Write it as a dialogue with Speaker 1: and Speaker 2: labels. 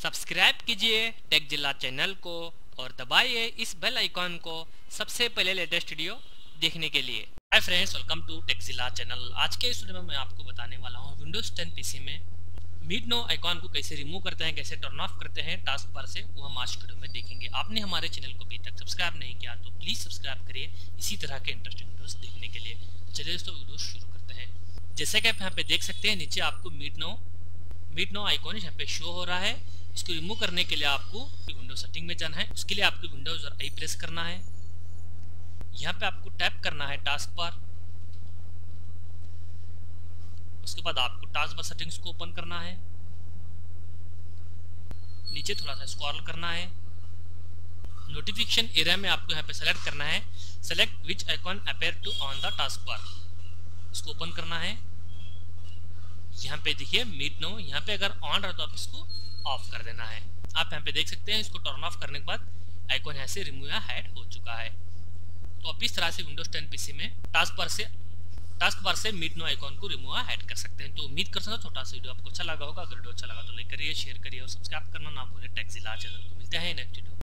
Speaker 1: Subscribe कीजिए take जिला channel को और दबाइए इस बेल आइकॉन को सबसे पहले लेटेस्ट वीडियो देखने के लिए। Hi friends, welcome to tech जिला चैनल। आज के इस वीडियो में मैं आपको बताने वाला हूं विंडोज 10 पीसी में मीट नो आइकॉन को कैसे रिमूव करते हैं, कैसे टर्न ऑफ करते हैं टास्क बार से, वो हम आज के वीडियो में देखेंगे। आपने हमारे चैनल को अभी तक सब्सक्राइब नहीं किया तो प्लीज़ सब्सक्राइब करिए इसी तरह के इंटरेस्टिंग वीडियोस देखने के लिए। चलिए दोस्तों, वीडियो शुरू करते हैं। जैसे कि आप यहाँ पे देख सकते हैं, नीचे आपको मीट नो आइकॉन यहाँ पे शो हो रहा है। इसको रिमूव करने के लिए आपको विंडो सेटिंग में जाना है। उसके लिए आपको विंडोज और आई प्रेस करना है। यहाँ पे आपको टैप करना है टास्क बार। उसके बाद आपको टास्क बार सेटिंग्स को ओपन करना है। नीचे थोड़ा सा स्क्रॉल करना है। नोटिफिकेशन एरिया में आपको यहाँ पे सेलेक्ट करना है, select which icon appear to on the task bar. इसको ओपन करना है। यहाँ पे देखिए मीट नो, यहाँ पे अगर ऑन रहा तो आप इसको ऑफ कर देना है। आप यहाँ पे देख सकते हैं, इसको टर्न ऑफ करने के बाद आइकॉन यहाँ से रिमूव या हाइड हो चुका है। तो आप इस तरह से विंडोज 10 पीसी में टास्क बार से मीट नो आइकॉन को रिमूव या हाइड कर सकते हैं। तो उम्मीद कर सकते हैं छोटा सा वीडियो आपको अच्छा लगा होगा। अगर वीडियो अच्छा लगा तो लाइक करिए, शेयर करिए और सब्सक्राइब करना ना भूलें टेक जिला चैनल को। मिलते हैं नेक्स्ट वीडियो।